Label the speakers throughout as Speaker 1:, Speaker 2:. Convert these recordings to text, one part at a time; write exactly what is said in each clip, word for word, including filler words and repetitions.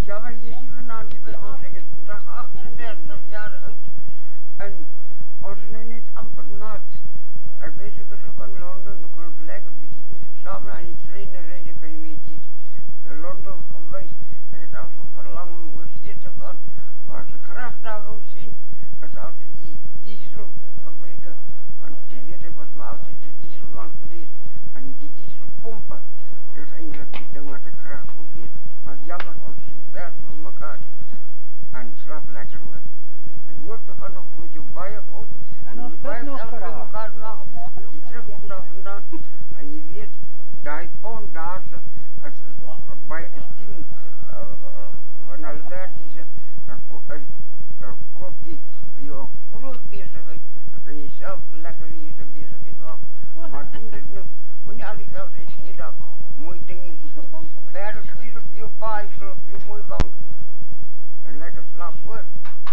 Speaker 1: Ja, maar je ziet vanavond, die bij ons, ik is vandaag achtendertig jaar oud. En als je nu niet amper maakt, ik weet ik is ook in Londen, dan kon het lekker samen aan die trainer rijden, kan je met die Londen geweest. Ik heb al zo verlangen om hier te gaan, maar als ik graag daar wil zien, is altijd die dieselfabrieken. Want je weet, ik was maar altijd de dieselman geweest. En die dieselpompen, dat is eigenlijk die ding wat ik graag wil weten. Maar jammer, ons zit ver van elkaar. En slaap lekker hoor. En hoop te gaan nog met je baie goed.
Speaker 2: En ons
Speaker 1: baie
Speaker 2: nog
Speaker 1: geld bij elkaar maken. Die terugkomt daar vandaan. En je weet, die pond daar zo, als het bij is tien uh, uh, van Albertische, dan, ko uh, dan koop je je groot bezigheid. Dan kun je zelf lekker hier zo'n bezigheid maken. Maar doen dit nu, moet je al die geld uitgeven dat mooie dingetjes. Verder stuur op je paai, op je mooie bank. En lekker slaap hoor.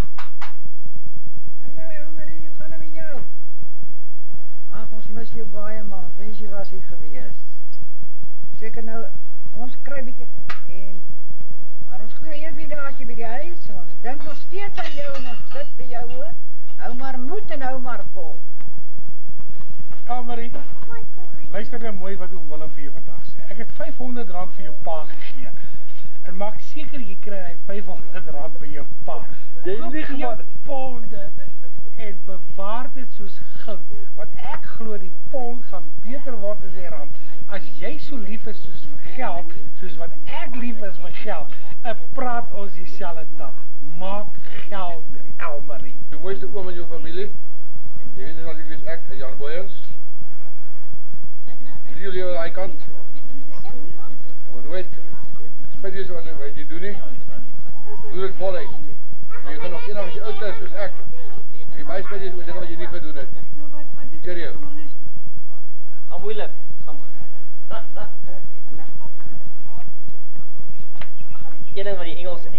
Speaker 2: Hallo Elmarie, hoe gaat het met jou? Ach, ons mis je baie man, ons wens je was hier geweest. Zeker nou, ons kry bietjie en maar ons glo een vier dae by die huis en ons dink nog steeds aan jou en ons bid vir jou hoor. Hou maar moed en hou maar vol.
Speaker 3: Elmarie, luister nou mooi wat oom Willem vir jou vandag sê. Ek het vyfhonderd rand vir jou pa gegee. En maak seker jy kry hy vyfhonderd rand by jou pa. Jy lieg man, ponde en bewaar dit soos goud, want ek glo die pond gaan beter word as die rand. As jy so lief is soos vir geld, soos wat ek lief is vir geld, en praat ons dieselfde taal. Maak geld, Elmarie.
Speaker 4: Die mooiste oom in jou familie, jy weet as ek wees ek, Jan Boyens. Jullie jullie aan die kant. Jy moet weet, spijt jy so wat, wat jy doen nie, doe dit voluit. Jy gaan nog enig as jy oud is soos ek. Jy baie spijt jy so dinge wat jy nie gedoen het nie. Serieus.
Speaker 5: Ga moeilik, ga moeilik. Een ding wat die Engels